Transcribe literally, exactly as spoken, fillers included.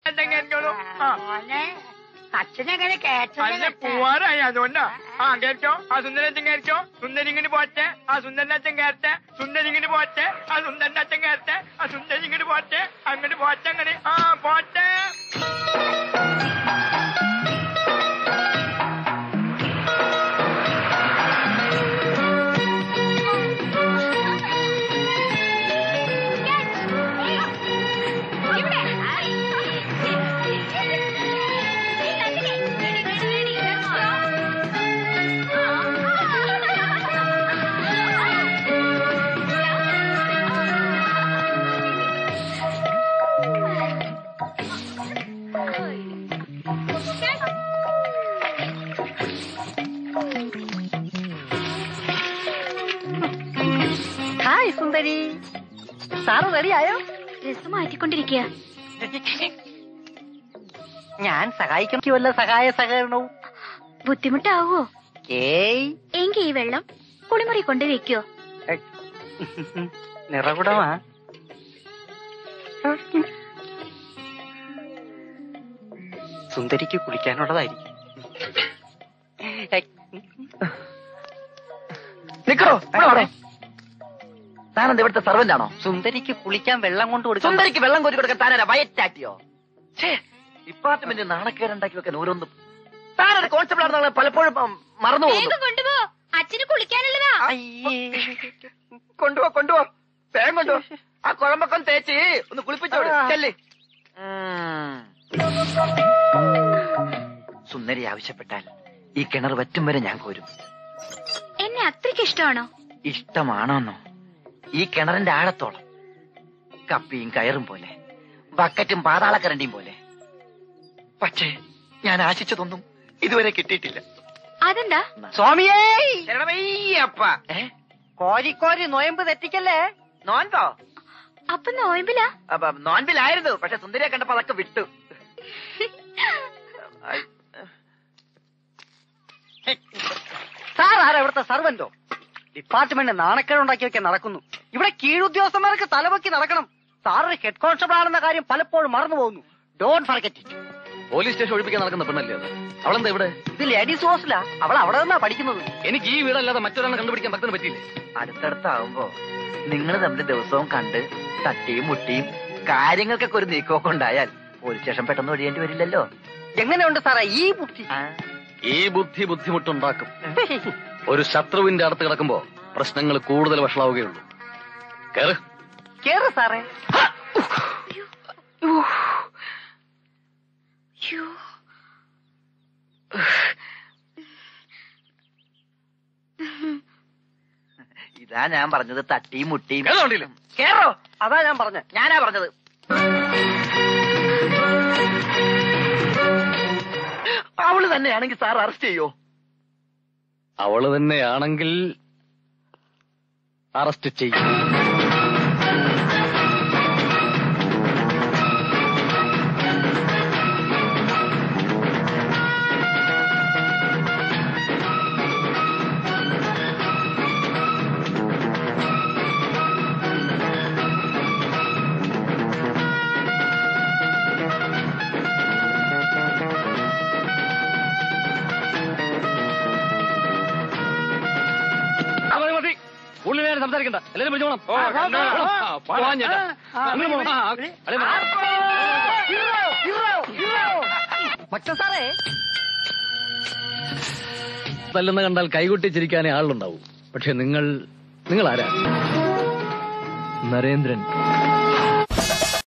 കേട്ടോളൂ. അച്ഛനെങ്ങനെ കേട്ടോ? അല്ല പോവാറായി അതുകൊണ്ടാ. ആ കേട്ടോ, ആ സുന്ദരച്ചൻ കേട്ടോ. സുന്ദരിങ്ങിന് പോട്ടെ, ആ സുന്ദരനച്ഛൻ കേട്ടെ. സുന്ദരിങ്ങിന് പോട്ടെ, ആ സുന്ദരനച്ഛൻ കേട്ടെ. ആ സുന്ദരിങ്ങിന് പോട്ടെ, അങ്ങോട്ട് പോട്ടെ. അങ്ങനെ ആ പോട്ടെ. ഹായ് സുന്ദരി, സാറ് റെഡിയായോ? ഡ്രസ് മാറ്റിക്കൊണ്ടിരിക്കുക. ഞാൻ സഹായിക്കും. വല്ല സഹായ സഹകരണവും ബുദ്ധിമുട്ടാവോ? ഏയ്, എങ്കി ഈ വെള്ളം കുളിമുറി കൊണ്ട് വെക്കോ? നിറകുടമാ. സുന്ദരിക്ക് കുളിക്കാനുള്ളതായിരിക്കും. നിക്കോ, താനെന്താ ഇവിടുത്തെ സർവന്റ് ആണോ? സുന്ദരിക്ക് കുളിക്കാൻ വെള്ളം കൊണ്ട് കൊടുക്കും. സുന്ദരിക്ക് വെള്ളം കോരി കൊടുക്കാൻ താനാ വയറ്റാറ്റിയോ? ഡിപ്പാർട്ട്മെന്റ് നാണക്കേടുണ്ടാക്കി വെക്കാൻ ഓരോന്നും. താനൊരു കോൺസ്റ്റബിൾ ആണെന്നുള്ള പലപ്പോഴും മറന്നു പോകുന്നു. കൊണ്ടുപോ, അച്ഛന് കുളിക്കാനുള്ളതാ. കൊണ്ടുപോ കൊണ്ടുപോ വേഗം കൊണ്ടുപോ. ആ കുഴമ്പൊക്കെ തേച്ച് ഒന്ന് കുളിപ്പിച്ചോട്. ചെല്ല്. സുന്ദരി ആവശ്യപ്പെട്ടാൽ ഈ കിണർ വറ്റും വരെ ഞാൻ കോരും. എന്നെ അത്രയ്ക്ക് ഇഷ്ടമാണോ? ഇഷ്ടമാണോന്നോ? ഈ കിണറിന്റെ ആഴത്തോളം കപ്പിയും കയറും പോലെ, ബക്കറ്റും പാതാളക്കരണ്ടിയും പോലെ. പക്ഷേ ഞാൻ ആശിച്ചതൊന്നും ഇതുവരെ കിട്ടിയിട്ടില്ല. അതെന്താ? സ്വാമിയേ, അപ്പ കോരി കോരി നോയമ്പ് തെറ്റിക്കല്ലേ. നോൻപോ? അപ്പൊ നോയമ്പിലാ? നോൻപിലായിരുന്നു, പക്ഷെ സുന്ദരിയെ കണ്ടപ്പോ അതൊക്കെ വിട്ടു. സാർ ആരാ ഇവിടുത്തെ സർവന്റോ? ഡിപ്പാർട്ട്മെന്റ് നാണക്കേടുണ്ടാക്കി വെക്കാൻ നടക്കുന്നു. ഇവിടെ കീഴുദ്യോഗസ്ഥന്മാർക്ക് തലവെക്കി നടക്കണം. സാറൊരു ഹെഡ് കോൺസ്റ്റബിൾ ആണെന്ന കാര്യം പലപ്പോഴും മറന്നു പോകുന്നു. Don't forget it. Police station ഒഴിപ്പിക്കാൻ നടക്കുന്ന പെണ്ണല്ലേ അത്? അവളെന്താ ഇവിടെ? ഇത് ലേഡീസ് ഹോസ്റ്റലാ. അവൾ അവിടെ നിന്നാ പഠിക്കുന്നത്. എനിക്ക് ഈ വീടല്ലാതെ മറ്റൊരാളെ കണ്ടുപിടിക്കാൻ ഭക്തന് പറ്റിയില്ലേ? അടുത്തടുത്താവുമ്പോ നിങ്ങൾ തമ്മിൽ ദിവസവും കണ്ട് തട്ടിയും മുട്ടിയും കാര്യങ്ങൾക്കൊക്കെ ഒരു നീക്കമൊക്കെ ഉണ്ടായാൽ പോലീസ് സ്റ്റേഷൻ പെട്ടെന്ന് ഒഴിയേണ്ടി വരില്ലല്ലോ. എങ്ങനെയുണ്ട് സാറേ ഈ ബുദ്ധി? ഈ ബുദ്ധി ബുദ്ധിമുട്ടുണ്ടാക്കും. ഒരു ശത്രുവിന്റെ അടുത്ത് കിടക്കുമ്പോ പ്രശ്നങ്ങൾ കൂടുതൽ വഷളാവുകയുള്ളൂ. കേറ് കേറ് സാറേ. ഇതാ ഞാൻ പറഞ്ഞത്, തട്ടിയും മുട്ടിയും. കേറോ? അതാ ഞാൻ പറഞ്ഞത്. ഞാനാ പറഞ്ഞത്. അവള് തന്നെയാണെങ്കിൽ സാർ അറസ്റ്റ് ചെയ്യോ? അവള് തന്നെയാണെങ്കിൽ അറസ്റ്റ് ചെയ്യും. സംസാരിക്കണ്ട, എല്ലാരും വിളിച്ചോണം. സാറേ, തല്ലെന്ന് കണ്ടാൽ കൈകൊട്ടിച്ചിരിക്കാനേ ആളുണ്ടാവും. പക്ഷെ നിങ്ങൾ നിങ്ങൾ ആരാ? നരേന്ദ്രൻ.